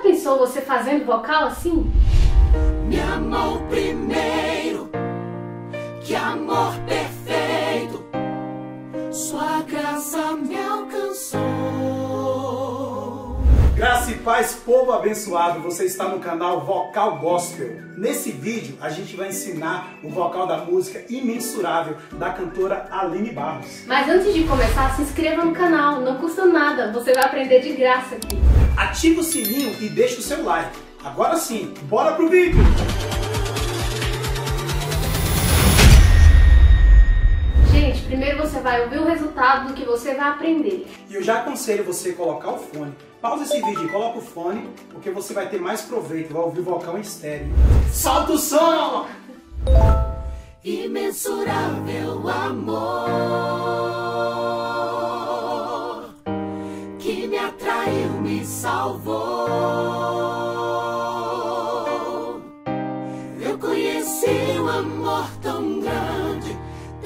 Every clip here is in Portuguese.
pensou você fazendo vocal assim? Me amou primeiro, que amor perfeito, sua graça me alcançou. Graça e paz, povo abençoado, você está no canal Vocal Gospel. Nesse vídeo a gente vai ensinar o vocal da música Imensurável, da cantora Aline Barros. Mas antes de começar, se inscreva no canal, não custa nada, você vai aprender de graça aqui. Ative o sininho e deixe o seu like. Agora sim, bora pro vídeo! Gente, primeiro você vai ouvir o resultado do que você vai aprender. E eu já aconselho você colocar o fone. Pausa esse vídeo e coloca o fone, porque você vai ter mais proveito, vai ouvir o vocal em estéreo. Solta o som! Imensurável amor que me atraiu, me salvou. Eu conheci um amor tão grande,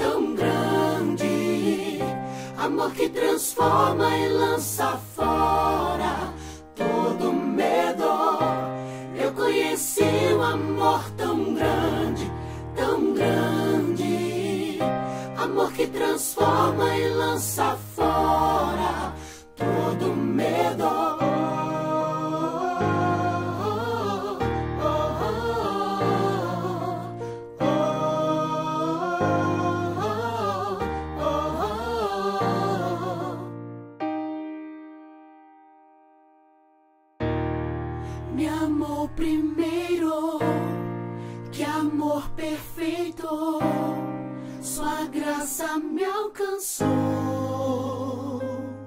amor que transforma e lança fora todo medo. Eu conheci um amor tão grande, amor que transforma e lança fora todo medo. Me amou primeiro, que amor perfeito, sua graça me alcançou.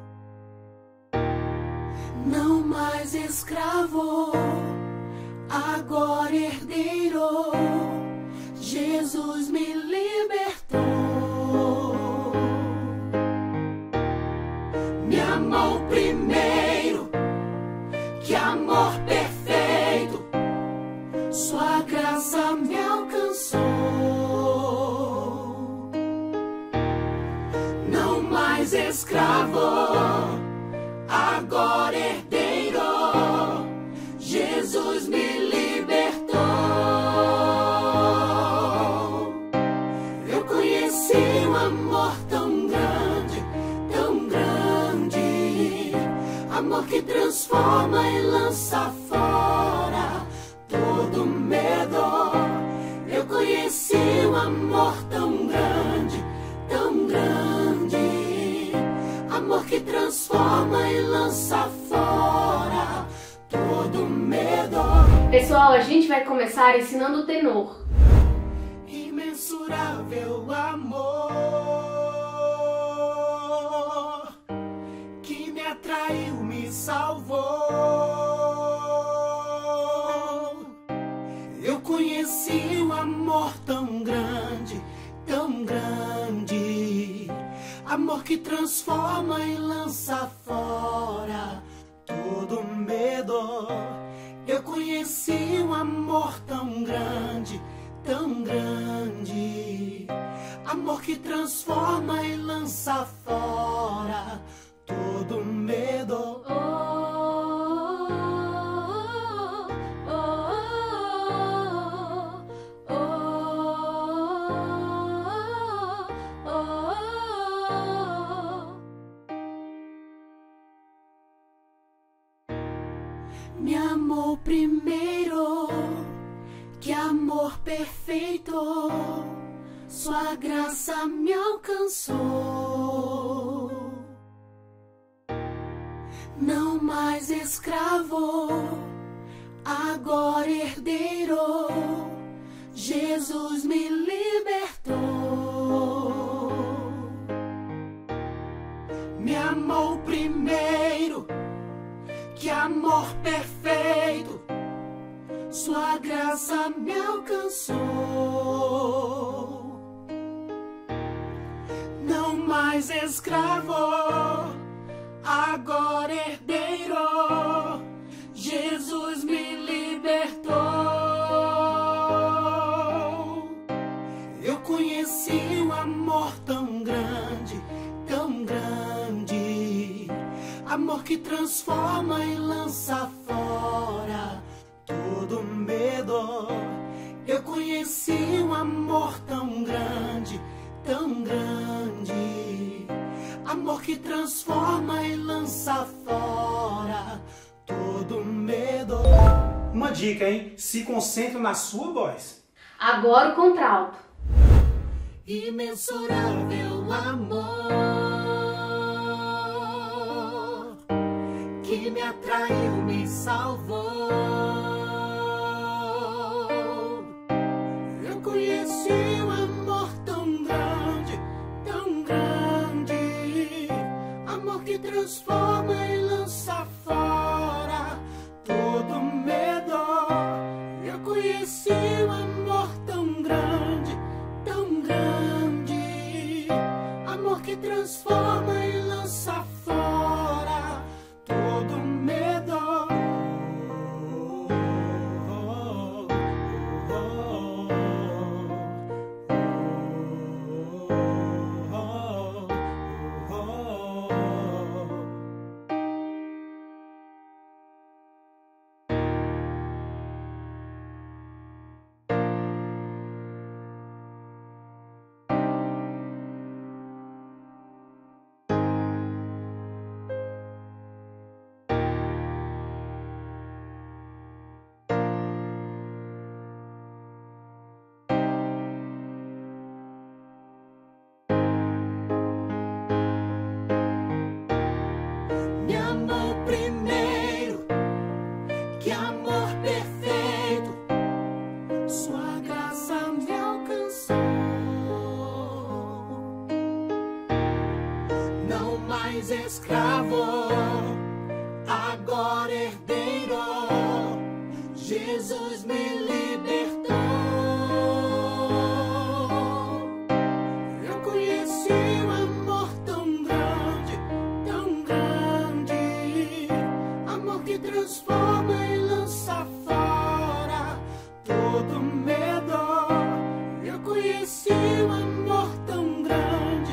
Não mais escravo, agora herdeiro, Jesus me libertou. Me amou primeiro, que amor perfeito, sua graça me alcançou. Não mais escravo, agora herdeiro, Jesus me libertou. Eu conheci um amor tão grande, amor que transforma e lança fora todo medo. Eu conheci um amor tão grande, amor que transforma e lança fora todo medo. Pessoal, a gente vai começar ensinando o tenor. Imensurável amor que me atraiu, me salvou. Eu conheci um amor tão grande, amor que transforma e lança fora todo medo. Eu conheci um amor tão grande, amor que transforma e lança fora todo medo. Me amou primeiro, que amor perfeito, sua graça me alcançou. Não mais escravo, agora herdeiro, Jesus me libertou. Me amou primeiro, que amor perfeito, sua graça me alcançou. Não mais escravo, agora herdeiro, Jesus me libertou. Eu conheci um amor tão grande, amor que transforma e lança fora que transforma e lança fora todo medo. Uma dica, hein? Se concentre na sua voz. Agora o contralto. Imensurável amor que me atraiu, me salvou. Eu conheci um amor tão grande, amor que transforma e lança fora todo medo. Eu conheci um amor tão grande, amor que transforma e lança fora todo medo. Me amou primeiro, que amor perfeito, sua graça me alcançou. Não mais escravo, agora herdeiro, Jesus me libertou. Eu conheci um amor tão grande, amor que transforma e lança fora todo medo. Eu conheci um amor tão grande,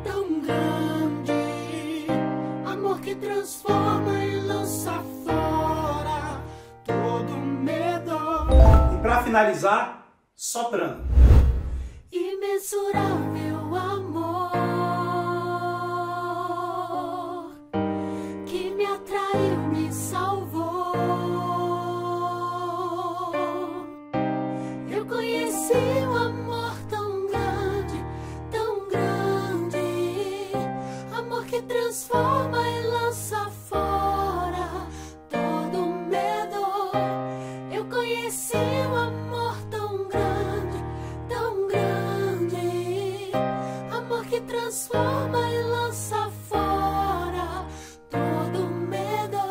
amor que transforma e lança fora todo medo. E para finalizar, soprano. Imensurável amor que me atraiu, me salvou. Eu conheci um amor tão grande, amor que transforma e lança fora todo medo. Eu conheci um amor tão grande, amor que transforma e lança fora todo medo.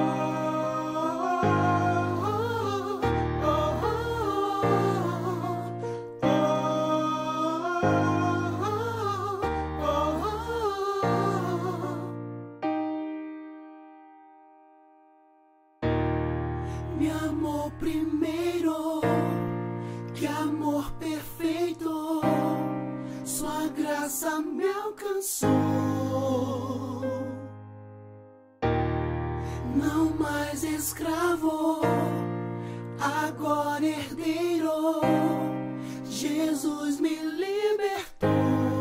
Me amou primeiro, que amor perfeito, sua graça me alcançou. Não mais escravo, agora herdeiro, Jesus me libertou.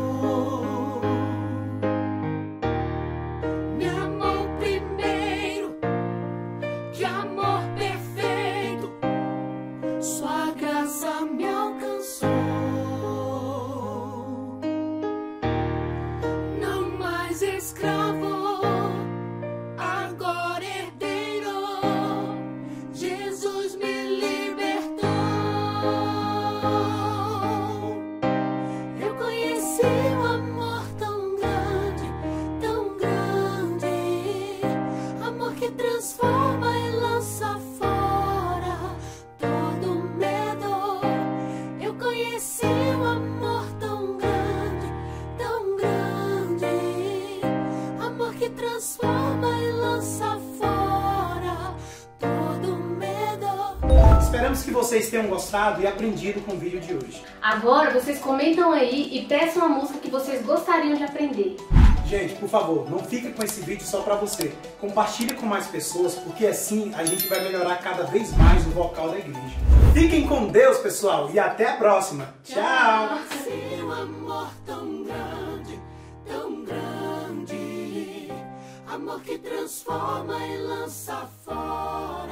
Me amou primeiro, que amor perfeito, sua graça me alcançou. Não mais escravo, agora herdeiro, Jesus me libertou. Eu conheci um amor tão grande, amor que transforma e lança fora todo medo. Eu conheci um amor tão grande, amor que transforma e lança fora todo medo. Esperamos que vocês tenham gostado e aprendido com o vídeo de hoje. Agora vocês comentam aí e peçam a música que vocês gostariam de aprender. Gente, por favor, não fique com esse vídeo só pra você. Compartilhe com mais pessoas, porque assim a gente vai melhorar cada vez mais o vocal da igreja. Fiquem com Deus, pessoal, e até a próxima. Tchau! Seu amor tão grande, amor que transforma e lança fora.